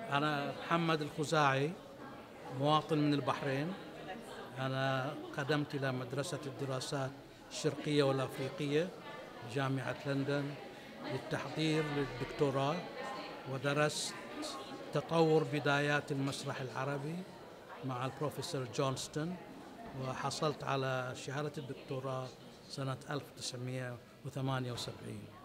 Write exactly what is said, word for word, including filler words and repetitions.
أنا محمد الخزاعي، مواطن من البحرين. أنا قدمت إلى مدرسة الدراسات الشرقية والأفريقية جامعة لندن للتحضير للدكتوراه، ودرست تطور بدايات المسرح العربي مع البروفيسور جونستون، وحصلت على شهادة الدكتوراه سنة ألف وتسعمئة وثمانية وسبعين.